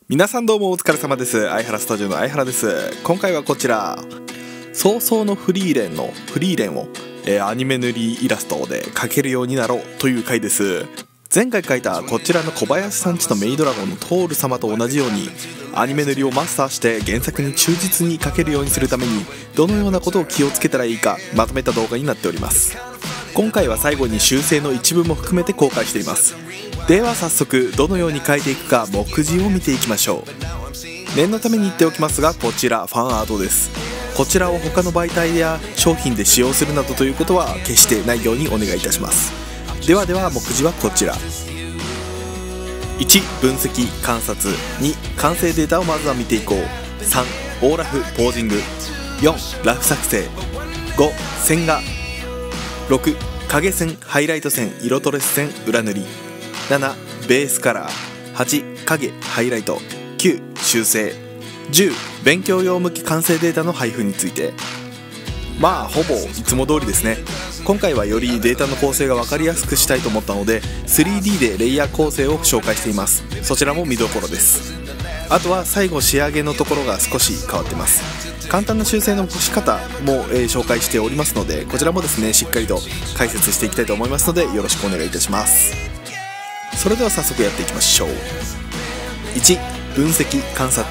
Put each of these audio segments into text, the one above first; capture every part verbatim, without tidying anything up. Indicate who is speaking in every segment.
Speaker 1: 皆さんどうもお疲れ様です。相原スタジオの相原です。今回はこちら早々のフリーレンのフリーレンを、えー、アニメ塗りイラストで描けるようになろうという回です。前回描いたこちらの小林さんちのメイドラゴンのトール様と同じようにアニメ塗りをマスターして原作に忠実に描けるようにするためにどのようなことを気をつけたらいいかまとめた動画になっております。今回は最後に修正の一部も含めて公開しています。では早速どのように描いていくか目次を見ていきましょう。念のために言っておきますが、こちらファンアートです。こちらを他の媒体や商品で使用するなどということは決してないようにお願いいたします。ではでは目次はこちら。いち分析観察、に完成データをまずは見ていこう、さんオーラフポージング、よんラフ作成、ご線画、ろく影線ハイライト線色トレス線裏塗り、ななベースカラー、はち影ハイライト、きゅう修正、じゅう勉強用向き完成データの配布について。まあほぼいつも通りですね。今回はよりデータの構成が分かりやすくしたいと思ったので スリーディー でレイヤー構成を紹介しています。そちらも見どころです。あとは最後仕上げのところが少し変わってます。簡単な修正の仕方も、えー、紹介しておりますので、こちらもですねしっかりと解説していきたいと思いますのでよろしくお願いいたします。それでは早速やっていきましょう。いち分析観察。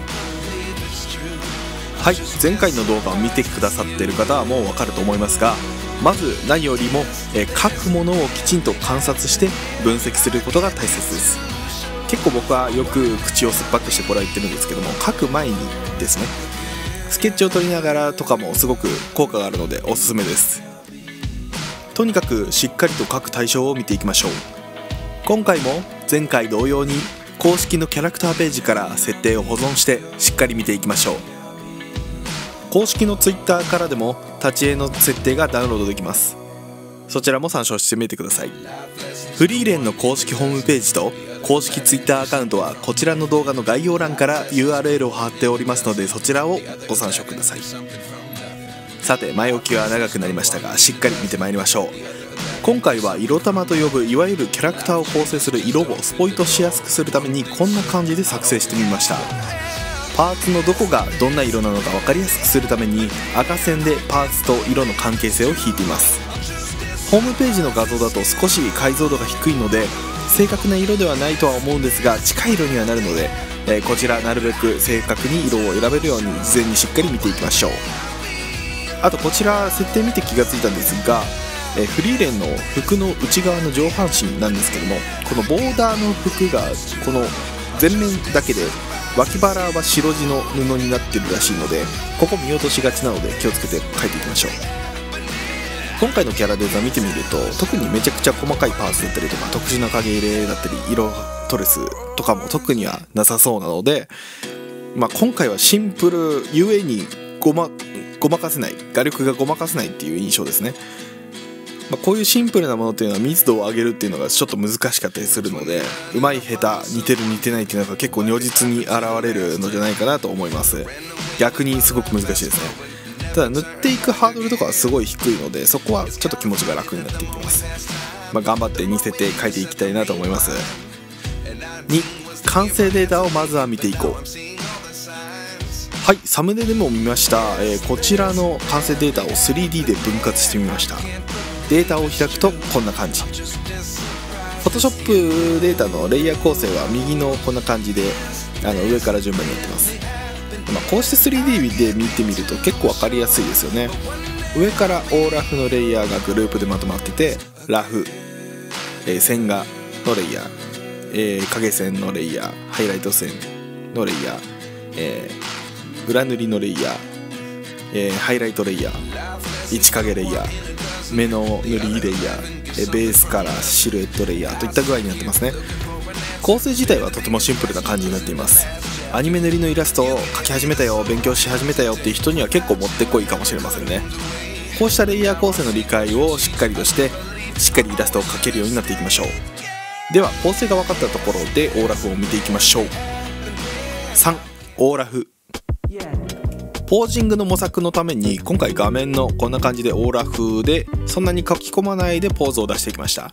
Speaker 1: はい、前回の動画を見てくださっている方はもう分かると思いますが、まず何よりも、えー、書くものをきちんと観察して分析することが大切です。結構僕はよく口を酸っぱくしてこられてるんですけども、書く前にですねスケッチを取りながらとかもすごく効果があるのでおすすめです。とにかくしっかりと書く対象を見ていきましょう。今回も前回同様に公式のキャラクターページから設定を保存してしっかり見ていきましょう。公式の Twitter からでも立ち絵の設定がダウンロードできます。そちらも参照してみてください。フリーレンの公式ホームページと公式 Twitter アカウントはこちらの動画の概要欄から ユーアールエル を貼っておりますので、そちらをご参照ください。さて前置きは長くなりましたがしっかり見てまいりましょう。今回は色玉と呼ぶいわゆるキャラクターを構成する色をスポイトしやすくするためにこんな感じで作成してみました。パーツのどこがどんな色なのか分かりやすくするために赤線でパーツと色の関係性を引いています。ホームページの画像だと少し解像度が低いので正確な色ではないとは思うんですが近い色にはなるので、えー、こちらなるべく正確に色を選べるように事前にしっかり見ていきましょう。あとこちら設定見て気がついたんですが、えー、フリーレンの服の内側の上半身なんですけども、このボーダーの服がこの前面だけで脇腹は白地の布になってるらしいのでここ見落としがちなので気をつけて描いていきましょう。今回のキャラデザ見てみると特にめちゃくちゃ細かいパーツだったりとか特殊な影入れだったり色トレスとかも特にはなさそうなので、まあ、今回はシンプルゆえにごま、ごまかせない画力がごまかせないっていう印象ですね。まあ、こういうシンプルなものっていうのは密度を上げるっていうのがちょっと難しかったりするのでうまい下手似てる似てないっていうのが結構如実に現れるのじゃないかなと思います。逆にすごく難しいですね。ただ塗っていくハードルとかはすごい低いのでそこはちょっと気持ちが楽になっていきます。まあ、頑張って似せて描いていきたいなと思います。に完成データをまずは見ていこう。はい、サムネでも見ました、えー、こちらの完成データを スリーディー で分割してみました。データを開くとこんな感じ。Photoshop データのレイヤー構成は右のこんな感じであの上から順番にやってます。まあ、こうして スリーディー で見てみると結構分かりやすいですよね。上からオーラフのレイヤーがグループでまとまっててラフ、えー、線画のレイヤー、えー、影線のレイヤー、ハイライト線のレイヤー、えー、裏塗りのレイヤー、えー、ハイライトレイヤー、一影レイヤー、目の塗りレイヤー、ベースカラー、シルエットレイヤーといった具合になってますね。構成自体はとてもシンプルな感じになっています。アニメ塗りのイラストを描き始めたよ、勉強し始めたよっていう人には結構もってこいかもしれませんね。こうしたレイヤー構成の理解をしっかりとしてしっかりイラストを描けるようになっていきましょう。では構成が分かったところでオーラフを見ていきましょう。さんオーラフ。ポージングの模索のために今回画面のこんな感じでオーラフでそんなに書き込まないでポーズを出していきました。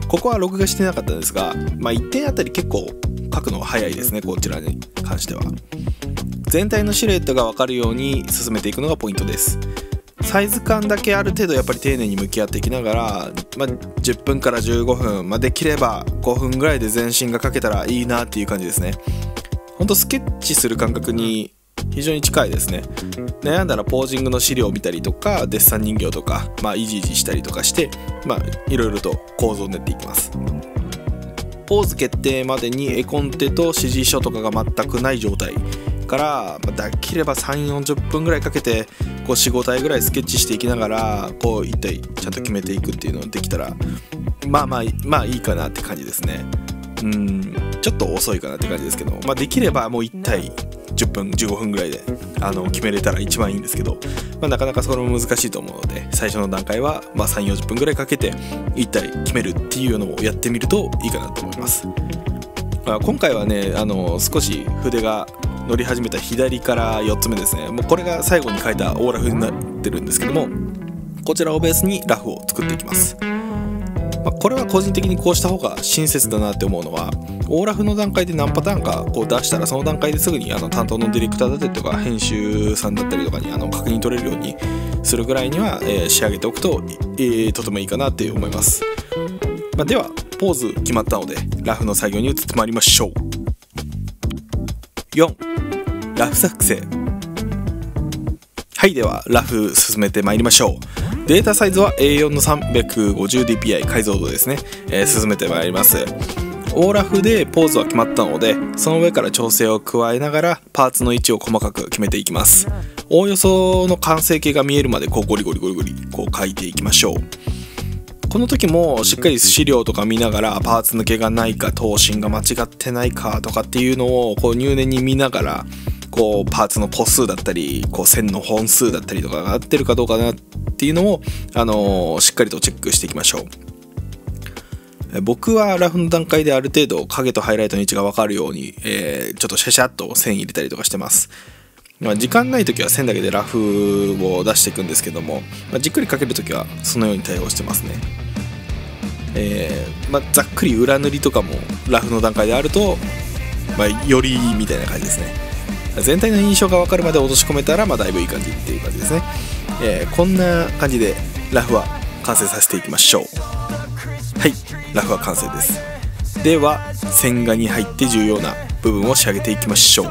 Speaker 1: ここは録画してなかったんですが、まあ、いってんあたり結構書くのが早いですね。こちらに関しては全体のシルエットが分かるように進めていくのがポイントです。サイズ感だけある程度やっぱり丁寧に向き合っていきながら、まあ、じゅっぷんからじゅうごふん、まあ、できればごふんぐらいで全身が描けたらいいなっていう感じですね。ほんとスケッチする感覚に非常に近いですね。悩んだらポージングの資料を見たりとか、デッサン人形とか、まあ、いじいじしたりとかして、まあ、いろいろと構造を練っていきます。ポーズ決定までに絵コンテと指示書とかが全くない状態から、まあ、できればさんじゅうよんじゅっぷんぐらいかけてこうよん、ご体ぐらいスケッチしていきながら、こう一体ちゃんと決めていくっていうのができたら、まあまあまあいいかなって感じですね。うーんちょっと遅いかなって感じですけど、まあ、できればもういち体じゅっぷんじゅうごふんぐらいであの決めれたら一番いいんですけど、まあ、なかなかそれも難しいと思うので、最初の段階はまあさんじゅうよんじゅっぷんぐらいかけていち体決めるっていうのをやってみるといいかなと思います。まあ、今回はね、あの少し筆が乗り始めた左からよっつめですね。もうこれが最後に書いたオーラフになってるんですけども、こちらをベースにラフを作っていきます。まあ、これは個人的にこうした方が親切だなって思うのは、オーラフの段階で何パターンかこう出したら、その段階ですぐにあの担当のディレクターだったりとか編集さんだったりとかにあの確認取れるようにするぐらいには、えー、仕上げておくと、えー、とてもいいかなって思います。まあ、ではポーズ決まったのでラフの作業に移ってまいりましょう。よんラフ作成。はい、ではラフ進めてまいりましょう。データサイズは エーよん の さんびゃくごじゅうディーピーアイ 解像度ですね、えー、進めてまいります。オーラフでポーズは決まったので、その上から調整を加えながらパーツの位置を細かく決めていきます。おおよその完成形が見えるまでこうゴリゴリゴリゴリこう描いていきましょう。この時もしっかり資料とか見ながらパーツ抜けがないか、頭身が間違ってないかとかっていうのをこう入念に見ながら、こうパーツの個数だったり、こう線の本数だったりとかが合ってるかどうかなっていうのを、あのー、しっかりとチェックしていきましょう。僕はラフの段階である程度影とハイライトの位置が分かるように、えー、ちょっとシャシャっと線入れたりとかしてます。まあ、時間ない時は線だけでラフを出していくんですけども、まあ、じっくり描ける時はそのように対応してますね。えーまあ、ざっくり裏塗りとかもラフの段階であると、まあ、よりいいみたいな感じですね。全体の印象が分かるまで落とし込めたら、まあ、だいぶいい感じっていう感じですね。えー、こんな感じでラフは完成させていきましょう。はい、ラフは完成です。では線画に入って重要な部分を仕上げていきましょう。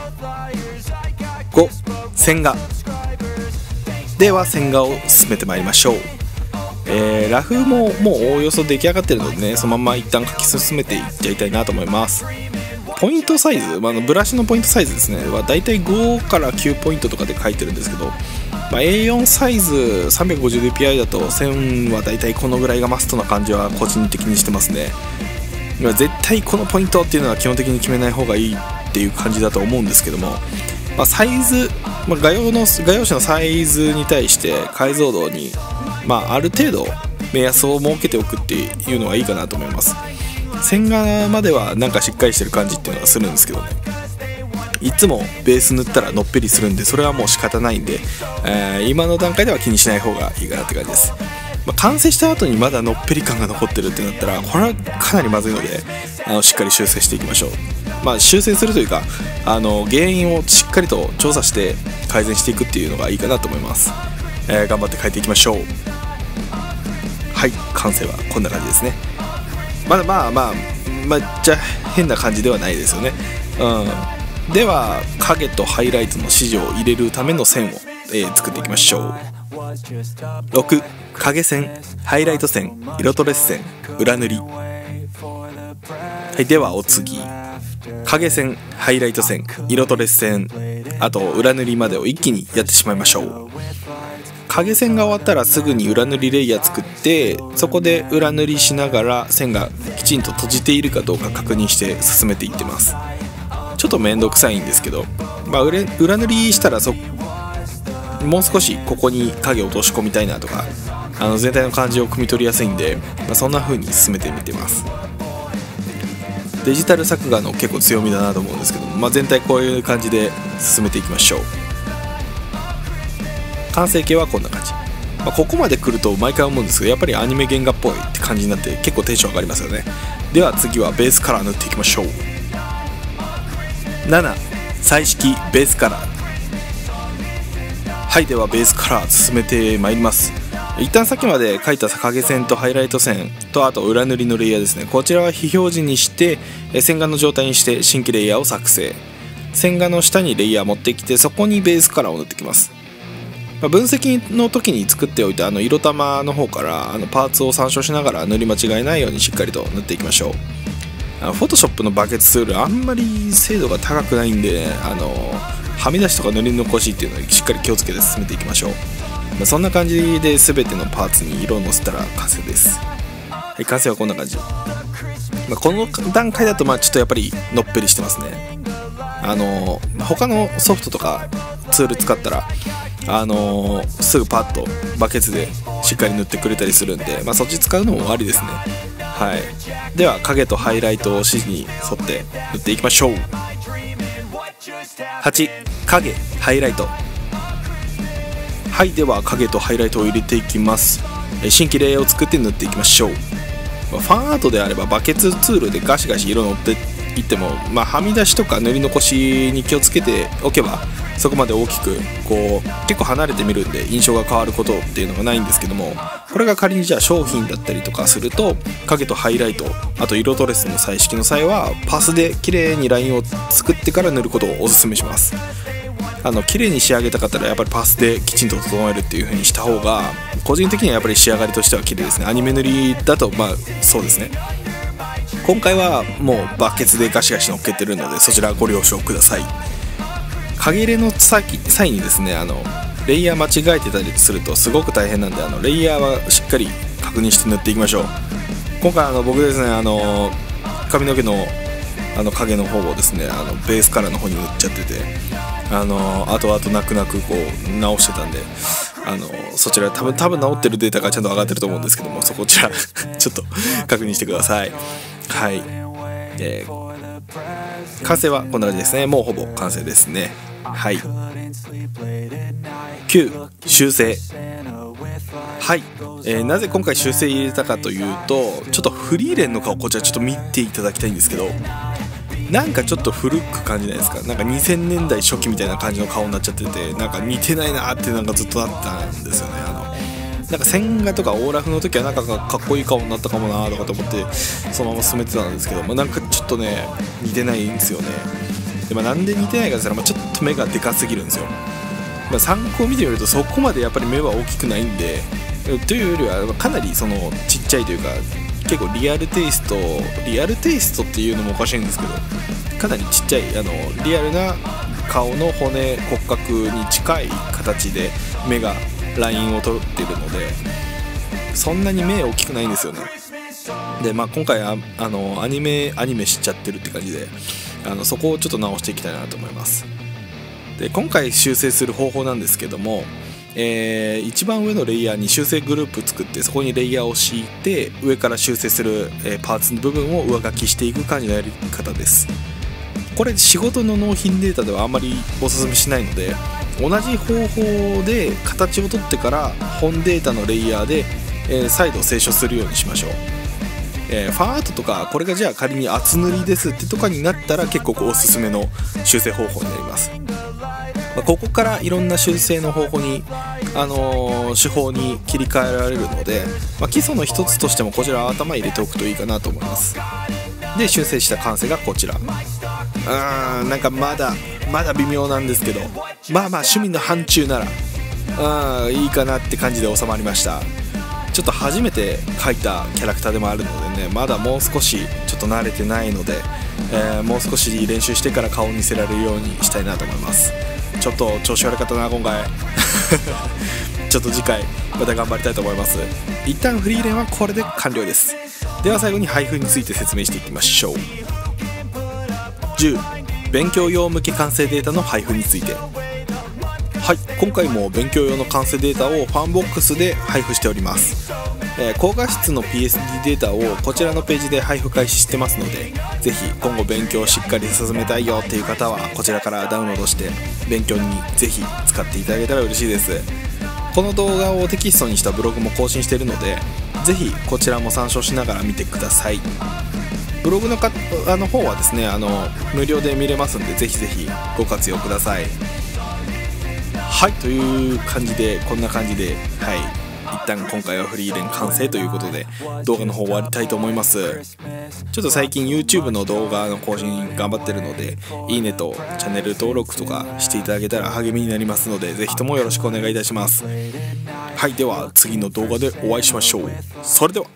Speaker 1: ご線画。では線画を進めてまいりましょう。えー、ラフももうおおよそ出来上がってるのでね、そのまま一旦描き進めていっちゃいたいなと思います。ポイントサイズ、まあ、のブラシのポイントサイズですねはだいたいごからきゅうポイントとかで書いてるんですけど、まあ、エーよん サイズ さんびゃくごじゅうディーピーアイ だと線はだいたいこのぐらいがマストな感じは個人的にしてますね。絶対このポイントっていうのは基本的に決めない方がいいっていう感じだと思うんですけども、まあ、サイズ、まあ、画用の画用紙のサイズに対して解像度に、まあ、ある程度目安を設けておくっていうのはいいかなと思います。線画まではなんかしっかりしてる感じっていうのがするんですけどね、いつもベース塗ったらのっぺりするんで、それはもう仕方ないんで、えー、今の段階では気にしない方がいいかなって感じです。まあ、完成した後にまだのっぺり感が残ってるってなったら、これはかなりまずいので、あのしっかり修正していきましょう。まあ、修正するというか、あの原因をしっかりと調査して改善していくっていうのがいいかなと思います。えー、頑張って描いていきましょう。はい、完成はこんな感じですね。まだまあまあまあじゃ変な感じではないですよね。うん、では影とハイライトの指示を入れるための線を、えー、作っていきましょう。ろく影線、ハイライト線、色トレス線、裏塗り。はい、ではお次影線、ハイライト線、色トレス線、あと裏塗りまでを一気にやってしまいましょう。影線が終わったらすぐに裏塗りレイヤー作って、そこで裏塗りしながら線がきちんと閉じているかどうか確認して進めていってます。ちょっと面倒くさいんですけど、まあ、裏, 裏塗りしたらそもう少しここに影を落とし込みたいなとか、あの全体の感じを汲み取りやすいんで、まあ、そんな風に進めてみてます。デジタル作画の結構強みだなと思うんですけど、まあ、全体こういう感じで進めていきましょう。完成形はこんな感じまあ、ここまで来ると毎回思うんですけど、やっぱりアニメ原画っぽいって感じになって結構テンション上がりますよね。では次はベースカラー塗っていきましょう。なな、彩色ベースカラー。はい、ではベースカラー進めてまいります。一旦さっきまで描いた影線とハイライト線と、あと裏塗りのレイヤーですね、こちらは非表示にして線画の状態にして新規レイヤーを作成。線画の下にレイヤー持ってきて、そこにベースカラーを塗ってきます。まあ、分析の時に作っておいたあの色玉の方からあのパーツを参照しながら塗り間違いないようにしっかりと塗っていきましょう。あのフォトショップのバケツツールあんまり精度が高くないんで、あのはみ出しとか塗り残しっていうのをしっかり気をつけて進めていきましょう。まあ、そんな感じで全てのパーツに色をのせたら完成です。はい、完成はこんな感じ。まあ、この段階だとまあちょっとやっぱりのっぺりしてますね。あの他のソフトとかツール使ったらあのー、すぐパッとバケツでしっかり塗ってくれたりするんで、まあ、そっち使うのもありですね。はい、では影とハイライトを指示に沿って塗っていきましょう。はち、影ハイライト。はい、では影とハイライトを入れていきます。新規レイヤーを作って塗っていきましょう。まあ、ファンアートであればバケツツールでガシガシ色塗っていっても、まあ、はみ出しとか塗り残しに気をつけておけばそこまで大きくこう結構離れてみるんで印象が変わることっていうのがないんですけども、これが仮にじゃあ商品だったりとかすると影とハイライト、あと色トレスの彩色の際はパスで綺麗にラインを作ってから塗ることをおすすめします。あの綺麗に仕上げたかったらやっぱりパスできちんと整えるっていう風にした方が個人的にはやっぱり仕上がりとしては綺麗ですね。アニメ塗りだとまあそうですね。今回はもうバケツでガシガシ乗っけてるのでそちらご了承ください。影入れの際にですね、あのレイヤー間違えてたりするとすごく大変なんで、あのレイヤーはしっかり確認して塗っていきましょう。今回あの僕ですね、あの髪の毛のあの影の方をですね、あのベースカラーの方に塗っちゃってて、あの後々泣く泣くこう直してたんで、あのそちら多分多分直ってるデータがちゃんと上がってると思うんですけども、そこちらちょっと確認してください。はい、えー、完成はこんな感じですね。もうほぼ完成ですね。はい。きゅう、修正。はい、えー、なぜ今回修正入れたかというと、ちょっとフリーレンの顔こちらちょっと見ていただきたいんですけど、なんかちょっと古く感じないですか。なんかにせんねんだい初期みたいな感じの顔になっちゃってて、なんか似てないなってなんかずっとあったんですよね。あのなんか線画とかオーラフの時はなんかかっこいい顔になったかもなとかと思ってそのまま進めてたんですけど、まあ、なんかちょっとね似てないんですよね。で、まあ、なんで似てないかって言ったら、まあ、ちょっと目がでかすぎるんですよ。まあ、参考を見てみるとそこまでやっぱり目は大きくないんで、というよりはかなりそのちっちゃいというか、結構リアルテイストリアルテイストっていうのもおかしいんですけど、かなりちっちゃいあのリアルな顔の骨骨格に近い形で目がラインを取っているので、そんなに目大きくないんですよね。で、まあ、今回ああのアニメアニメしちゃってるって感じで、あのそこをちょっと直していきたいなと思います。で、今回修正する方法なんですけども、えー、一番上のレイヤーに修正グループ作って、そこにレイヤーを敷いて上から修正する、えー、パーツの部分を上書きしていく感じのやり方です。これ仕事の納品データではあんまりおすすめしないので、同じ方法で形を取ってから本データのレイヤーで、えー、再度清書するようにしましょう。えー、ファンアートとかこれがじゃあ仮に厚塗りですってとかになったら結構おすすめの修正方法になります。まあ、ここからいろんな修正の方法に、あのー、手法に切り替えられるので、まあ、基礎の一つとしてもこちら頭入れておくといいかなと思います。で、修正した完成がこちら。うーん、なんかまだまだ微妙なんですけど、まあまあ趣味の範疇ならあいいかなって感じで収まりました。ちょっと初めて描いたキャラクターでもあるのでね、まだもう少しちょっと慣れてないので、えー、もう少し練習してから顔を見せられるようにしたいなと思います。ちょっと調子悪かったな今回ちょっと次回また頑張りたいと思います。一旦フリーレンはこれで完了です。では最後に配布について説明していきましょう。じゅう、勉強用向け完成データの配布について。はい、今回も勉強用の完成データをファンボックスで配布しております。えー、高画質の ピーエスディー データをこちらのページで配布開始してますので、ぜひ今後勉強をしっかり進めたいよっていう方はこちらからダウンロードして勉強にぜひ使っていただけたら嬉しいです。 この動画をテキストにしたブログも更新しているので、ぜひこちらも参照しながら見てください。ブログのかあの方はですね、あの無料で見れますんで、ぜひぜひご活用ください。はい、という感じで、こんな感じで、はい、一旦今回はフリーレン完成ということで、動画の方終わりたいと思います。ちょっと最近 YouTube の動画の更新頑張ってるので、いいねとチャンネル登録とかしていただけたら励みになりますので、ぜひともよろしくお願いいたします。はい、では次の動画でお会いしましょう。それでは。